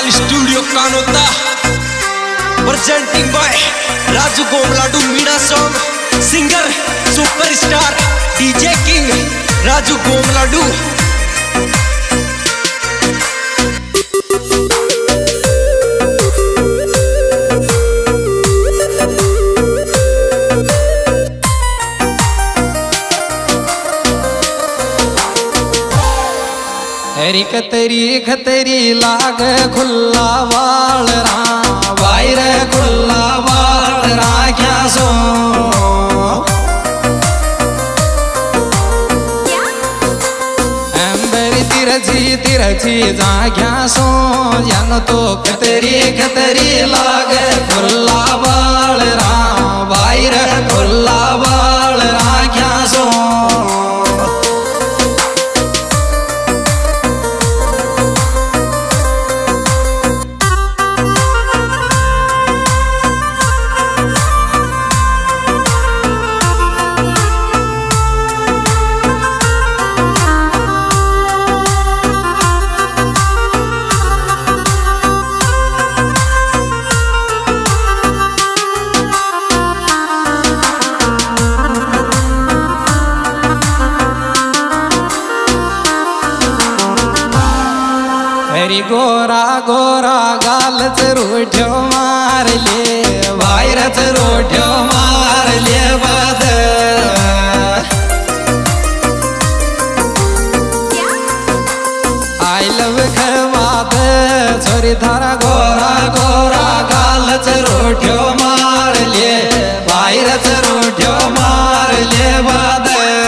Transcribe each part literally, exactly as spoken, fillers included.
Mahakal studio Kanota presenting by Raju Gomladu Meena song singer superstar DJ king Raju Gomladu. हरी कतरी खतरी लाग खुल्ला वाल रा वायर खुल्ला वाल रा क्या सो अंबर तिरछी तिरछी जा क्या सो जन तो कतरी खतरी लाग खुल्ला वाल रा वायर खुल्ला वाल रा क्या सो हरी गोरा गोरा गाल रोठ्यो मार ले वायरच रोठ्यो मार ले बद आई लव खवाद छोरी थारा गोरा गोरा गाल रोठ्यो मार ले वायरच रोठ्यो मार ले बद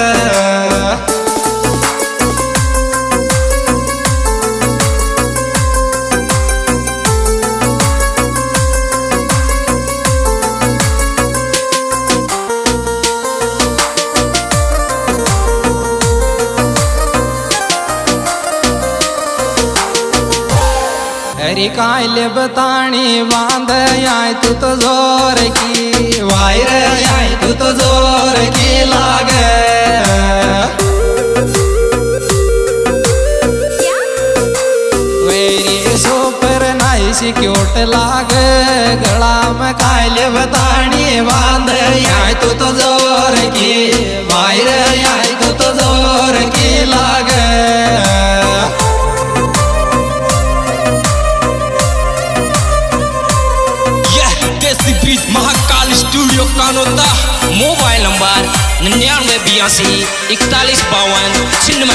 हरी कायले बतानी बांध आय तू तो जोर की वायर आय तू तो जोर की लागे वेरी सोपर नाई सी क्यूट लागे गला में कायले बतानी बांध आय तू तो जोर की वायर आय तू तो जोर की लागे Mahakal studio Kanota mobile number निन्यानवे बयासी इकतालीस बावन छिन्नवे।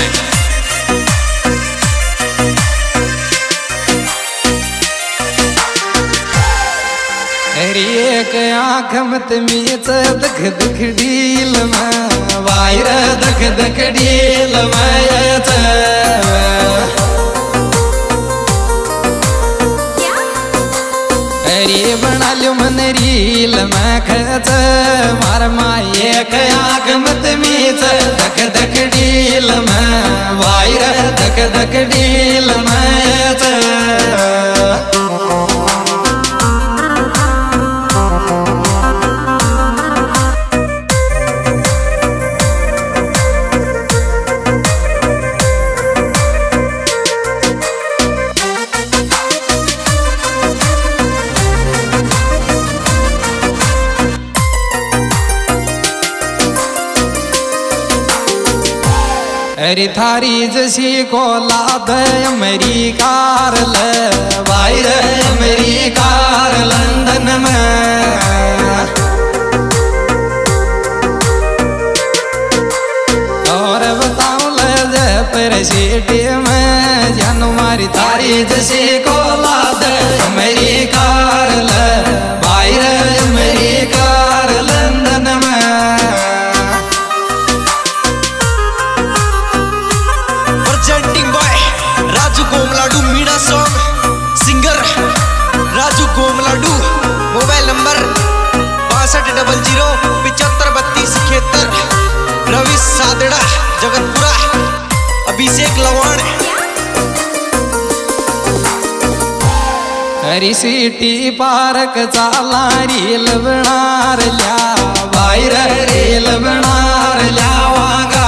हरी एक आँख मत मीच दख दख डील में वायर दख दख डील में हरी बना लो मन रील में खच मार माए एक आँख मत मीच दख दख डील में वायर दख दख डील में हरी थारी जैसी को लाद मेरी कार ले वायर मेरी कार लंदन में और बताऊं ले जे पर सिटी में जन मारी थारी जैसी को लाद मेरी कार ले वायर मेरी कार लंदन में Raju Gomladu Meena song singer Raju Gomladu. Mobile number बासठ डबल जीरो पिचहत्तर बत्तीस इकहत्तर। रवि सादड़ा जगतपुरा अभिषेक लवाण। हरी सिटी पार्क चाला रील बनार लिया वायर रील बनार लिया वागा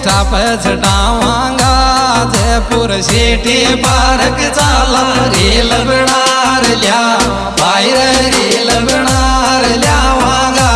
स्टाप चढ़ावांगा जयपुर सिटी पार्क चाला रील बनार लिया बाहर रील बनार लियावांगा।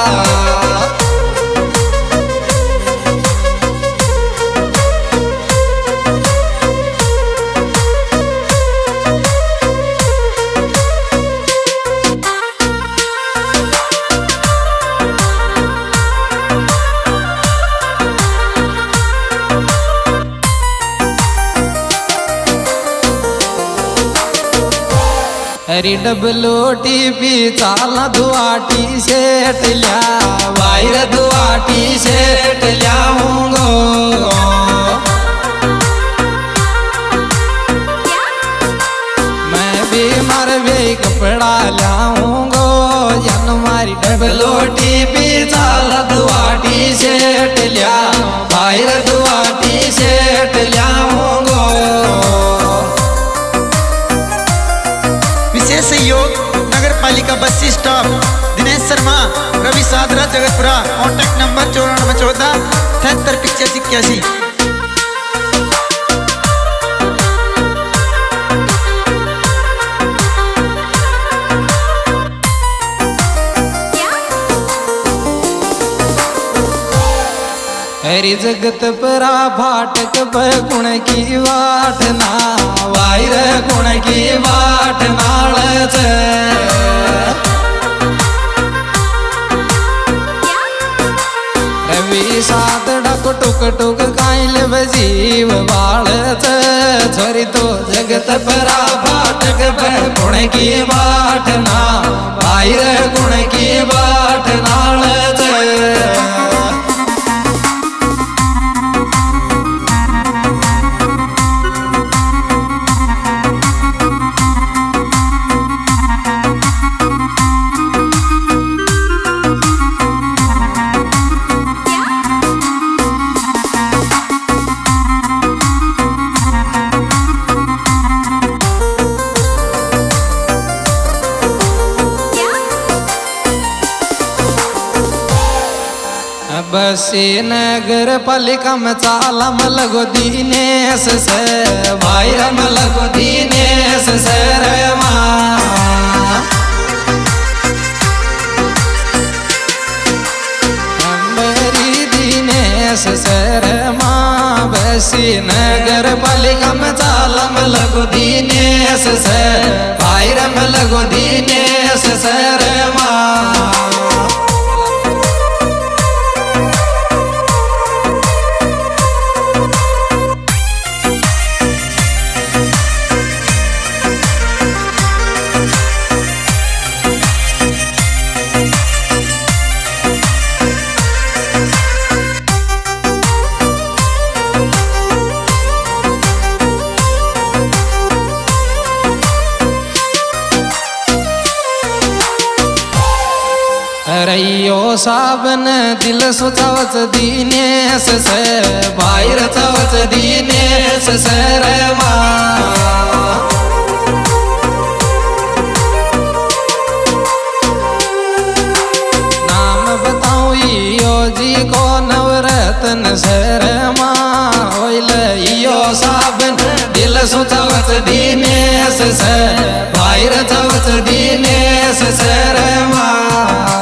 हरी डब्लू टीपी चाला दुआटी सेट लिया वायर दुआटी सेट लियाऊंगो। मैं भी मार भी कपड़ा लाऊंगो जन मारी डब्लू टीपी चाला दुआटी सेट लिया वायर दुआटी सेट लियाऊंगो। विशेष सहयोग नगर पालिका bus stop Dinesh Sharma Ravi Sadara Jagatpura. Contact number चौरानवे चौदह तिहत्तर पिचासी इक्यासी। हरी जगत परा फाटक पर गुण की वाट ना वायर गुण की वाट नाल रवि सात डक टुक टुक काइल बजीव बाल छोरी तो जगत परा फाटक पर गुण की वाट ना वायर गुण की वाट नाल बसी नगर पालिका में चाला मलगो दीनेश से भाईर मलगो दीनेश से रे माँ। मेरी दीनेश से रे माँ बसी नगर पालिका में चाला मलगो दीनेश से भाईर मलगो दीनेश से रे माँ। रैयो साबन दिल सोचावच दीनेश से बाहर चावच दीनेश से रे माँ। नाम बताऊं यो जी को नवरत्न से रे माँ होइल यो साबन दिल सोचावच दीनेश से बाहर चावच दीनेश से रे माँ।